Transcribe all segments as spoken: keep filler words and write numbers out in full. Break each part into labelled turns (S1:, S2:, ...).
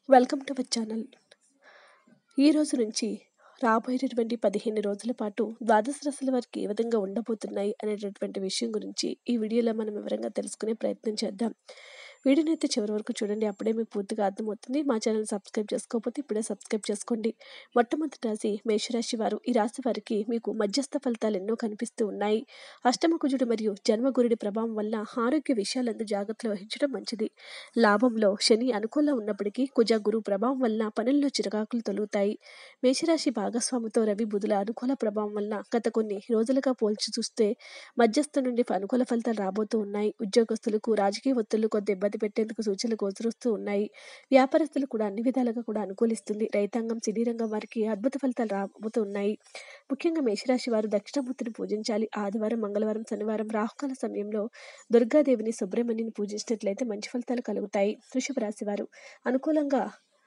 S1: Welcome to our channel. ఈ రోజు నుంచి రాబోయేటటువంటి పదిహేను రోజుల పాటు ద్వాదశ రాశుల వారికి ఏ విధంగా ఉండబోతున్నాయి అనేటటువంటి విషయం గురించి ఈ వీడియోలో మనం వివరంగా తెలుసుకునే ప్రయత్నం చేద్దాం. వీడియోని అయితే చివరి వరకు చూడండి, అప్పుడే మీకు పూర్తిగా అర్థమవుతుంది. మా ఛానల్ సబ్స్క్రైబ్ చేసుకోకపోతే ఇప్పుడే సబ్స్క్రైబ్ చేసుకోండి. మొట్టమొదటి రాశి మేషరాశి వారు. ఈ రాశి వారికి మీకు మధ్యస్థ ఫలితాలు ఎన్నో కనిపిస్తూ ఉన్నాయి. అష్టమ కుజుడు మరియు జన్మగురుడి ప్రభావం వల్ల ఆరోగ్య విషయాలందు జాగ్రత్తలు వహించడం మంచిది. లాభంలో శని అనుకూలంగా ఉన్నప్పటికీ కుజ గురు ప్రభావం వల్ల పనుల్లో చిరకాకులు తొలుగుతాయి. మేషరాశి భాగస్వామితో రవి బుధుల అనుకూల ప్రభావం వల్ల గత కొన్ని రోజులుగా పోల్చి చూస్తే మధ్యస్థ నుండి అనుకూల ఫలితాలు రాబోతూ ఉన్నాయి. ఉద్యోగస్తులకు రాజకీయ ఒత్తిళ్లు కొంత ఇబ్బంది పెట్టేందుకు సూచనలు గోచరిస్తూ ఉన్నాయి. వ్యాపారస్తులు కూడా అన్ని విధాలుగా కూడా అనుకూలిస్తుంది. రైతాంగం, సినీ రంగం వారికి అద్భుత ఫలితాలు రాబోతూ ఉన్నాయి. ముఖ్యంగా మేషరాశి వారు దక్షిణమూర్తిని పూజించాలి. ఆదివారం, మంగళవారం, శనివారం రాహుకాల సమయంలో దుర్గాదేవిని, సుబ్రహ్మణ్యుని పూజించినట్లయితే మంచి ఫలితాలు కలుగుతాయి. వృషభ రాశి వారు అనుకూలంగా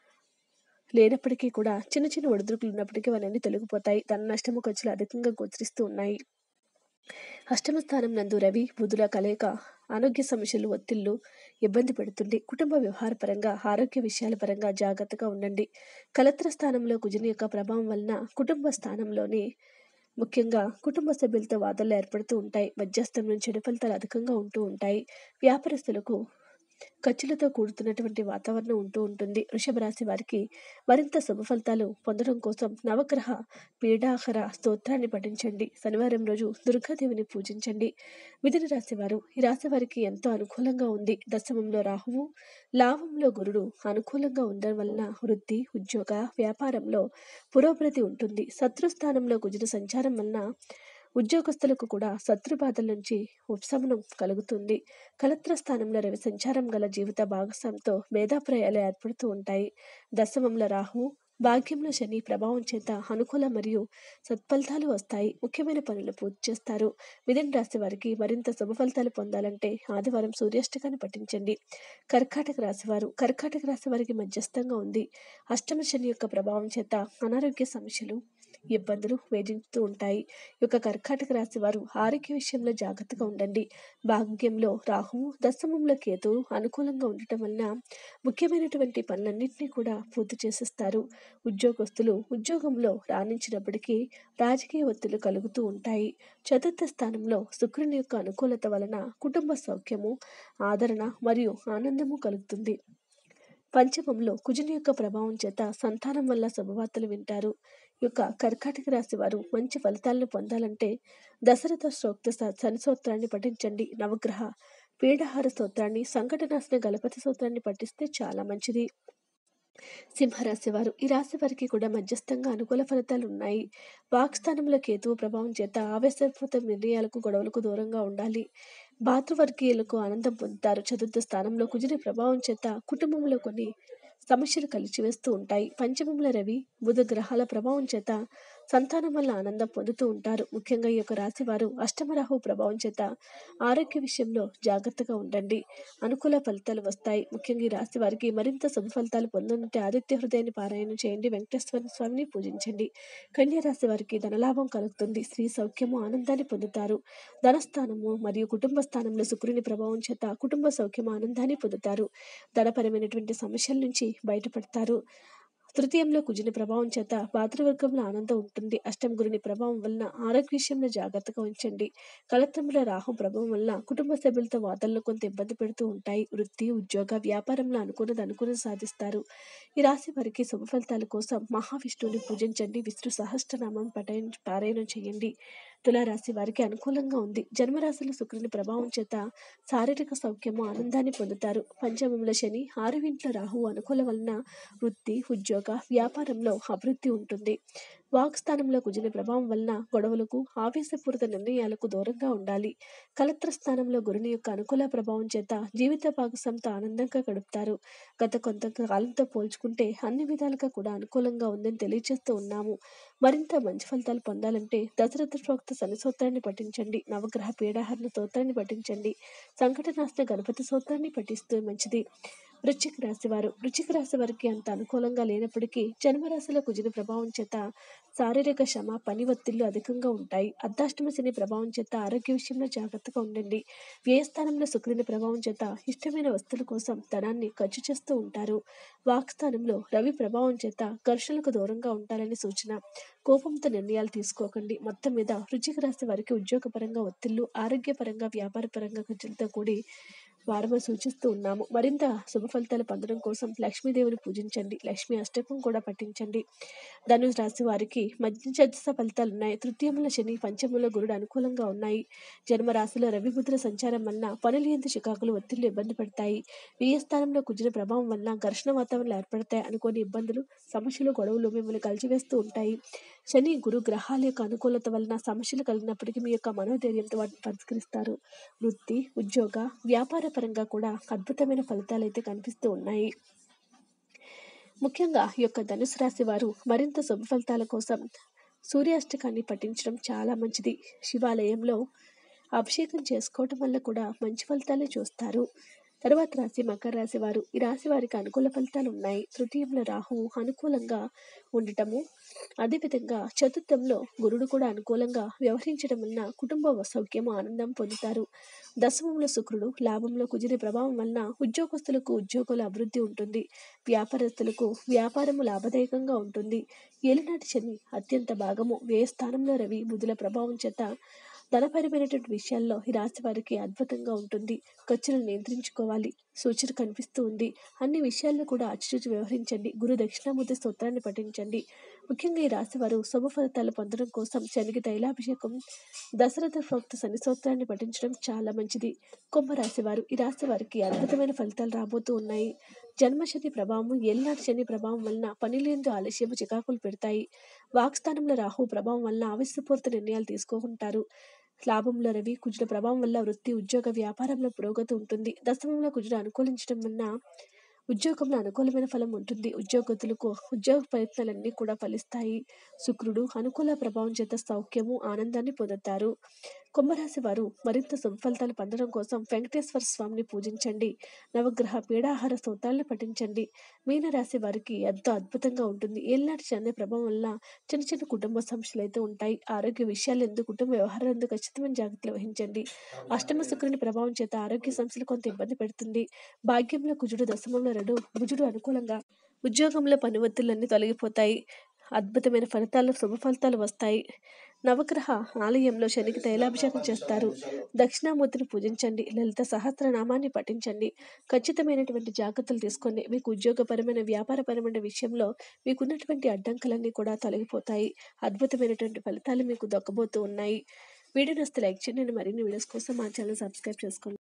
S1: లేనప్పటికీ కూడా చిన్న చిన్న ఒడిదుడుకులు ఉన్నప్పటికీ అవన్నీ తొలగిపోతాయి. ధన నష్టము, ఖర్చులు అధికంగా గోచరిస్తూ ఉన్నాయి. అష్టమ స్థానం నందు రవి బుధుల కలయిక ఆరోగ్య సమస్యలు, ఒత్తిళ్లు ఇబ్బంది పెడుతుంది. కుటుంబ వ్యవహార పరంగా, ఆరోగ్య విషయాల పరంగా జాగ్రత్తగా ఉండండి. కలత్ర స్థానంలో కుజుని యొక్క ప్రభావం వలన కుటుంబ స్థానంలోని ముఖ్యంగా కుటుంబ సభ్యులతో వాదనలు ఏర్పడుతూ ఉంటాయి. మధ్యస్థం నుంచి చెడు ఫలితాలు అధికంగా ఉంటూ ఉంటాయి. వ్యాపారస్తులకు ఖర్చులతో కూడుతున్నటువంటి వాతావరణం ఉంటూ ఉంటుంది. వృషభ రాశి వారికి మరింత శుభ ఫలితాలు పొందడం కోసం నవగ్రహ పీడాహర స్తోత్రాన్ని పఠించండి. శనివారం రోజు దుర్గాదేవిని పూజించండి. మిథున రాశి వారు. ఈ రాశి వారికి ఎంతో అనుకూలంగా ఉంది. దశమంలో రాహువు, లాభంలో గురుడు అనుకూలంగా ఉండడం వలన వృత్తి, ఉద్యోగ, వ్యాపారంలో పురోభివృద్ధి ఉంటుంది. శత్రుస్థానంలో కుజుడు సంచారం వలన ఉద్యోగస్తులకు కూడా శత్రు బాధల నుంచి ఉపశమనం కలుగుతుంది. కలత్ర స్థానంలో రవి సంచారం గల జీవిత భాగస్వామితో భేదాభిప్రాయాలు ఏర్పడుతూ ఉంటాయి. దశమంలో రాహు, భాగ్యంలో శని ప్రభావం చేత అనుకూల మరియు సత్ఫలితాలు వస్తాయి. ముఖ్యమైన పనులు పూర్తి చేస్తారు. మిథున రాశి వారికి మరింత శుభ ఫలితాలు పొందాలంటే ఆదివారం సూర్యాష్టకాన్ని పఠించండి. కర్కాటక రాశి వారు. కర్కాటక రాశి వారికి మధ్యస్థంగా ఉంది. అష్టమ శని యొక్క ప్రభావం చేత అనారోగ్య సమస్యలు, ఇబ్బందులు వేధించుతూ ఉంటాయి. ఈ యొక్క కర్కాటక రాశి వారు ఆరోగ్య విషయంలో జాగ్రత్తగా ఉండండి. భాగ్యంలో రాహువు, దశమంలో కేతువు అనుకూలంగా ఉండటం వలన ముఖ్యమైనటువంటి పనులన్నింటినీ కూడా పూర్తి చేసేస్తారు. ఉద్యోగస్తులు ఉద్యోగంలో రాణించినప్పటికీ రాజకీయ ఒత్తిళ్లు కలుగుతూ ఉంటాయి. చతుర్థ స్థానంలో శుక్రుని యొక్క అనుకూలత వలన కుటుంబ సౌఖ్యము, ఆదరణ మరియు ఆనందము కలుగుతుంది. పంచమంలో కుజుని యొక్క ప్రభావం చేత సంతానం వల్ల శుభవార్తలు వింటారు. ఈ యొక్క కర్కాటక రాశి వారు మంచి ఫలితాలను పొందాలంటే దశరథ స్తోత్ర శని స్తోత్రాన్ని పఠించండి. నవగ్రహ పీడహార స్తోత్రాన్ని, సంకటనాశన గణపతి స్తోత్రాన్ని పఠిస్తే చాలా మంచిది. సింహరాశి వారు. ఈ రాశి వారికి కూడా మధ్యస్థంగా అనుకూల ఫలితాలు ఉన్నాయి. వాక్స్థానంలో కేతువు ప్రభావం చేత ఆవేశపూరిత నిర్ణయాలకు, గొడవలకు దూరంగా ఉండాలి. భాతృవర్గీయులకు ఆనందం పొందుతారు. చతుర్థ స్థానంలో కుజుని ప్రభావం చేత కుటుంబంలో కొన్ని సమస్యలు కలిచివేస్తూ ఉంటాయి. పంచమంలో రవి బుధ గ్రహాల ప్రభావం చేత సంతానం వల్ల ఆనందం పొందుతూ ఉంటారు. ముఖ్యంగా ఈ యొక్క రాశి వారు అష్టమ రాహు ప్రభావం చేత ఆరోగ్య విషయంలో జాగ్రత్తగా ఉండండి. అనుకూల ఫలితాలు వస్తాయి. ముఖ్యంగా ఈ రాశి వారికి మరింత శుభ ఫలితాలు పొందాలంటే ఆదిత్య హృదయాన్ని పారాయణం చేయండి. వెంకటేశ్వర స్వామిని పూజించండి. కన్యా రాశి వారికి ధనలాభం కలుగుతుంది. స్త్రీ సౌఖ్యము, ఆనందాన్ని పొందుతారు. ధనస్థానము మరియు కుటుంబ స్థానంలో శుక్రుని ప్రభావం చేత కుటుంబ సౌఖ్యము, ఆనందాన్ని పొందుతారు. ధనపరమైనటువంటి సమస్యల నుంచి బయటపడతారు. తృతీయంలో కుజుని ప్రభావం చేత భాతృవర్గంలో ఆనందం ఉంటుంది. అష్టమ గురుని ప్రభావం వలన ఆరోగ్య విషయంలో జాగ్రత్తగా ఉంచండి. కలత్రంలో రాహు ప్రభావం వల్ల కుటుంబ సభ్యులతో వాదనలు కొంత ఇబ్బంది పెడుతూ ఉంటాయి. వృత్తి, ఉద్యోగ, వ్యాపారంలో అనుకున్నది అనుకుని సాధిస్తారు. ఈ రాశి వారికి శుభ ఫలితాల కోసం మహావిష్ణువుని పూజించండి. విష్ణు సహస్రనామం పఠయం పారాయణం చేయండి. తులారాశి వారికి అనుకూలంగా ఉంది. జన్మరాశిలో శుక్రుని ప్రభావం చేత శారీరక సౌఖ్యము, ఆనందాన్ని పొందుతారు. పంచమంలో శని, ఆరువింట్లో రాహు అనుకూల వలన వృత్తి, ఉద్యోగ, వ్యాపారంలో అభివృద్ధి ఉంటుంది. వాక్స్థానంలో కుజుని ప్రభావం వలన గొడవలకు, ఆవేశపూరిత నిర్ణయాలకు దూరంగా ఉండాలి. కలత్ర స్థానంలో గురుని యొక్క అనుకూల ప్రభావం చేత జీవిత భాగస్వామితో ఆనందంగా గడుపుతారు. గత కొంతకాలంతో పోల్చుకుంటే అన్ని విధాలుగా కూడా అనుకూలంగా ఉందని తెలియజేస్తూ ఉన్నాము. మరింత మంచి ఫలితాలు పొందాలంటే దశరథ ప్రోక్త శని స్తోత్రాన్ని పఠించండి. నవగ్రహ పీడాహరణ స్తోత్రాన్ని పఠించండి. సంకటనాశన గణపతి స్తోత్రాన్ని పఠిస్తూ మంచిది. వృశ్చిక రాశి వారు వృశ్చిక రాశి వారికి అంత అనుకూలంగా లేనప్పటికీ జన్మరాశిలో కుజుని ప్రభావం చేత శారీరక శ్రమ పని ఒత్తిళ్లు అధికంగా ఉంటాయి. అర్ధాష్టమ శని ప్రభావం చేత ఆరోగ్య విషయంలో జాగ్రత్తగా ఉండండి. వ్యయస్థానంలో శుక్రుని ప్రభావం చేత ఇష్టమైన వస్తువుల కోసం ధనాన్ని ఖర్చు చేస్తూ ఉంటారు. వాక్స్థానంలో రవి ప్రభావం చేత ఘర్షణలకు దూరంగా ఉంటారని సూచన. కోపంతో నిర్ణయాలు తీసుకోకండి. మొత్తం మీద వృశ్చిక రాశి వారికి ఉద్యోగపరంగా ఒత్తిళ్లు, ఆరోగ్యపరంగా వ్యాపారపరంగా ఖర్చులతో కూడి వారము సూచిస్తూ ఉన్నాము. మరింత శుభ ఫలితాలు పొందడం కోసం లక్ష్మీదేవిని పూజించండి. లక్ష్మీ అష్టకం కూడా పఠించండి. ధనుసు రాశి వారికి మధ్యదశ ఫలితాలు ఉన్నాయి. తృతీయంలో శని, పంచమంలో గురుడు అనుకూలంగా ఉన్నాయి. జన్మరాశిలో రవి బుధుల సంచారం వలన పనులు ఎంత చికాకులు ఒత్తిళ్లు ఇబ్బంది పడతాయి. వ్యయ స్థానంలో కుజుల ప్రభావం వలన ఘర్షణ వాతావరణాలు ఏర్పడతాయి. అనుకోని ఇబ్బందులు, సమస్యలు, గొడవలు మిమ్మల్ని కలిచివేస్తూ ఉంటాయి. శని, గురు గ్రహాల యొక్క అనుకూలత వలన సమస్యలు కలిగినప్పటికీ మీ యొక్క మనోధైర్యంతో వాటిని పరిష్కరిస్తారు. వృత్తి, ఉద్యోగ, వ్యాపార పరంగా కూడా అద్భుతమైన ఫలితాలు అయితే కనిపిస్తూ ఉన్నాయి. ముఖ్యంగా ఈ యొక్క ధనుసు రాశి వారు మరింత శుభ ఫలితాల కోసం సూర్యాష్టకాన్ని పఠించడం చాలా మంచిది. శివాలయంలో అభిషేకం చేసుకోవటం వల్ల కూడా మంచి ఫలితాలే చూస్తారు. తర్వాత రాశి మకర రాశి వారు. ఈ రాశి వారికి అనుకూల ఫలితాలు ఉన్నాయి. తృతీయంలో రాహువు అనుకూలంగా ఉండటము, అదేవిధంగా చతుర్థంలో గురుడు కూడా అనుకూలంగా వ్యవహరించడం వలన కుటుంబ సౌఖ్యము, ఆనందం పొందుతారు. దశమంలో శుక్రుడు, లాభంలో కుజుని ప్రభావం వలన ఉద్యోగస్తులకు ఉద్యోగాల అభివృద్ధి ఉంటుంది. వ్యాపారస్తులకు వ్యాపారము లాభదాయకంగా ఉంటుంది. ఏలినాటి శని అత్యంత భాగము. వ్యయ స్థానంలో రవి బుధుల ప్రభావం చేత ధనపరమైనటువంటి విషయాల్లో ఈ రాశి వారికి అద్భుతంగా ఉంటుంది. ఖర్చులను నియంత్రించుకోవాలి సూచన కనిపిస్తూ ఉంది. అన్ని విషయాల్లో కూడా ఆచితూచి వ్యవహరించండి. గురు దక్షిణామూర్తి స్తోత్రాన్ని పఠించండి. ముఖ్యంగా ఈ రాశి వారు శుభ ఫలితాలు పొందడం కోసం శనికి తైలాభిషేకం, దశరథ ప్రోక్త శని స్తోత్రాన్ని పఠించడం చాలా మంచిది. కుంభరాశి వారు. ఈ రాశి వారికి అద్భుతమైన ఫలితాలు రాబోతూ ఉన్నాయి. జన్మశని ప్రభావం, ఏలినాటి శని ప్రభావం వలన పనిలేందు ఆలస్యము చికాకులు పెడతాయి. వాక్స్థానంలో రాహు ప్రభావం వలన ఆవేశపూరిత నిర్ణయాలు తీసుకుంటారు. లాభంలో రవి కుజుల ప్రభావం వల్ల వృత్తి, ఉద్యోగ, వ్యాపారంలో పురోగతి ఉంటుంది. దశమంలో కుజుడు అనుకూలించడం వలన ఉద్యోగంలో అనుకూలమైన ఫలం ఉంటుంది. ఉద్యోగతులకు ఉద్యోగ ప్రయత్నాలన్నీ కూడా ఫలిస్తాయి. శుక్రుడు అనుకూల ప్రభావం చేత సౌఖ్యము, ఆనందాన్ని పొందుతారు. కుంభరాశి వారు మరింత శుభ ఫలితాలు పొందడం కోసం వెంకటేశ్వర స్వామిని పూజించండి. నవగ్రహ పీడాహార స్తోత్రాలను పఠించండి. మీనరాశి వారికి ఎంతో అద్భుతంగా ఉంటుంది. ఏలినాటి శని ప్రభావం వల్ల చిన్న చిన్న కుటుంబ సమస్యలు అయితే ఉంటాయి. ఆరోగ్య విషయాలు ఎందుకు, కుటుంబ వ్యవహారాలు ఎందుకు ఖచ్చితమైన జాగ్రత్తలు వహించండి. అష్టమ శుక్రుని ప్రభావం చేత ఆరోగ్య సమస్యలు కొంత ఇబ్బంది పెడుతుంది. భాగ్యంలో కుజుడు, దశమంలో రడు బుజుడు అనుకూలంగా ఉద్యోగంలో పని ఒత్తిళ్లన్నీ తొలగిపోతాయి. అద్భుతమైన ఫలితాలు, శుభ ఫలితాలు వస్తాయి. నవగ్రహ ఆలయంలో శనికి తైలాభిషేకం చేస్తారు. దక్షిణామూర్తిని పూజించండి. లలిత సహస్రనామాన్ని పఠించండి. ఖచ్చితమైనటువంటి జాగ్రత్తలు తీసుకోండి. మీకు ఉద్యోగపరమైన, వ్యాపారపరమైన విషయంలో మీకున్నటువంటి అడ్డంకులన్నీ కూడా తొలగిపోతాయి. అద్భుతమైనటువంటి ఫలితాలు మీకు దక్కబోతూ ఉన్నాయి. వీడియో నచ్చితే లైక్ చేయండి. మరిన్ని వీడియోస్ కోసం మా ఛానల్ సబ్స్క్రైబ్ చేసుకోండి.